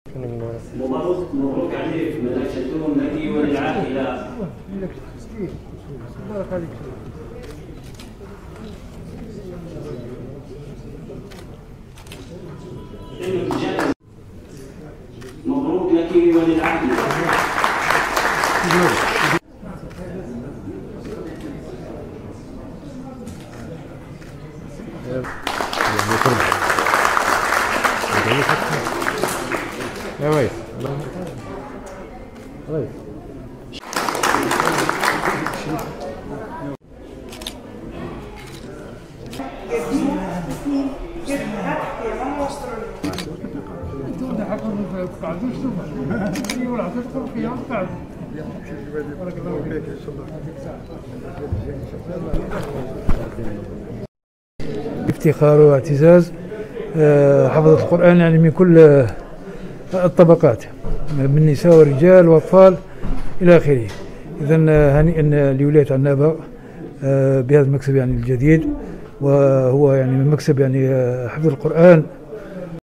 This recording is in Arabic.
مبروك عليك من الشتوم لك وللعائلة. بارك عليك. مبروك لك وللعائلة. يا ويس افتخار واعتزاز حفظة القرآن يعني من كل الطبقات، من نساء ورجال وأطفال إلى آخره. إذن هنيئا لولاية عنابة بهذا المكسب يعني الجديد، وهو يعني من مكسب يعني حفظ القرآن